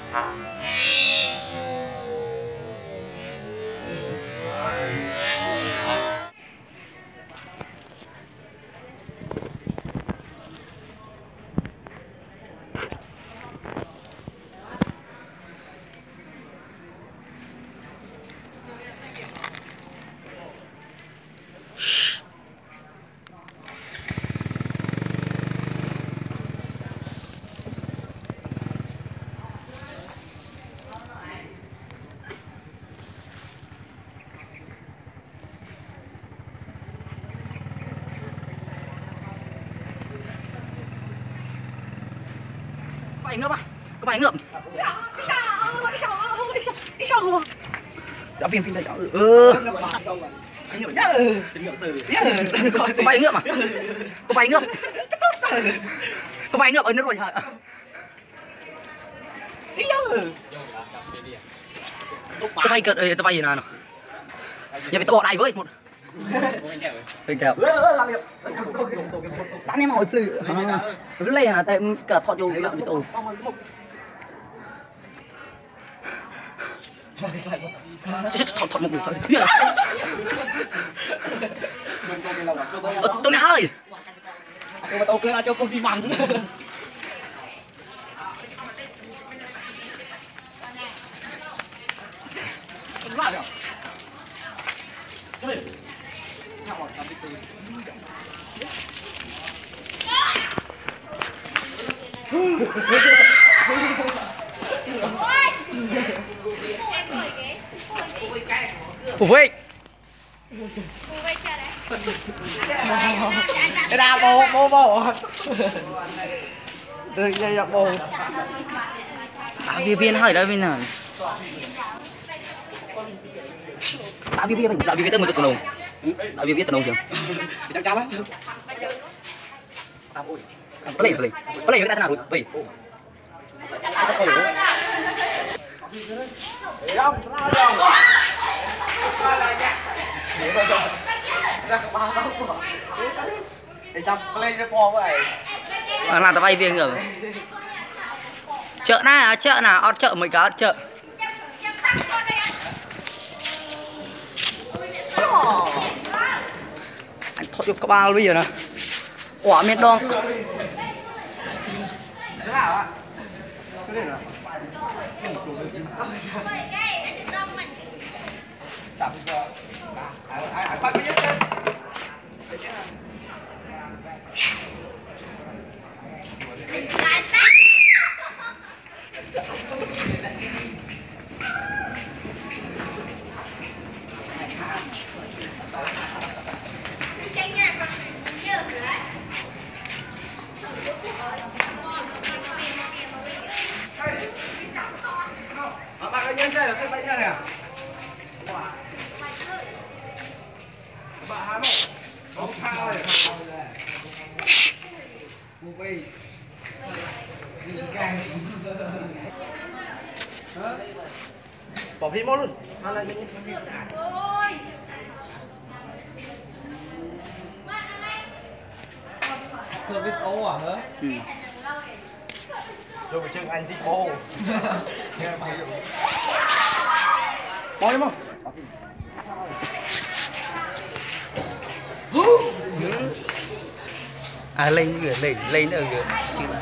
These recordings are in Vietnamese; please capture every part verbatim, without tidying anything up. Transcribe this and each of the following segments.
Phải ngợp à? Có phải ngợp? Đã phim phim đây đó. Ừ. Có phải ngợp à? Có phải ngợp? Có phải ngợp ở nước rồi hả? Tôi bay cợt, tôi bay gì nào? Giờ phải tôi bỏ đài với một. Hình kèo. Đánh em hỏi plư. Cứ lên là tại cả thọ vô làm bị tù. Thọ thọ một người thôi. Tôi này ơi. Mà tao kêu là cho con gì mặn. Không lại được. Phụ Vinh. Cái nào bố bố bố. Đừng dây dọc bố. À viên viên hỏi đó viên nào. À viên viên dạo viên viên tới một tụi nồng. Dạo viên viên tụi nồng chưa? Chắc chắn á. Beli beli. Beli kita tenang, beli. Làm tao vay viên rồi. Chợ na, chợ nào, ở chợ mấy cá chợ. Anh thôi cho các bao bây giờ nè. Quả miệt đong. Bỏ phim mô luôn. Ăn lại mình. Thưa biết ô à hả? Ừ. Rồi chân anh đi ô. Nghe mày. Bỏ đi không? À lên nữa, lên, lên nữa kìa.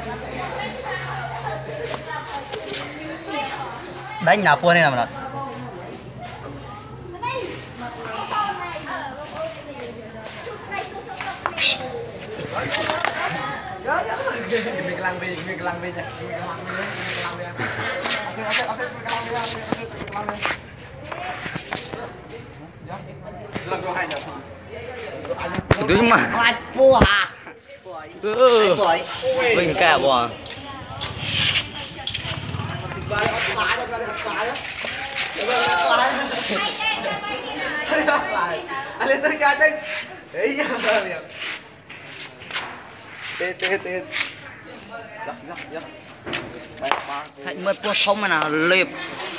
Đánh nào pua này nào mà nó. Mình lăng về, mình lăng về nha. Mình lăng về, mình lăng về. Lăng có hai nhà. Itu mah. Pua. Ừ. Bình cả bò. Anh lên tôi ra đây. Đấy nha. Tê tê tê. Dắt dắt dắt. Hạnh mật pua không mà nào liệp.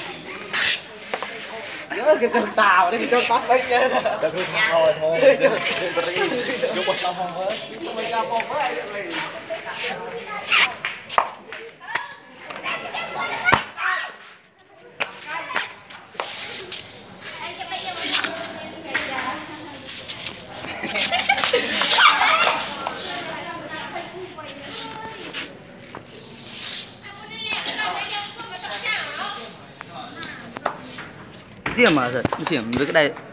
Nhớ cái con tàu đấy cho tóc đấy nha. Được rồi thôi thôi. Vô một tàu phong với. Mình ra phong với liền. xiêm mà thật, xiêm với cái đây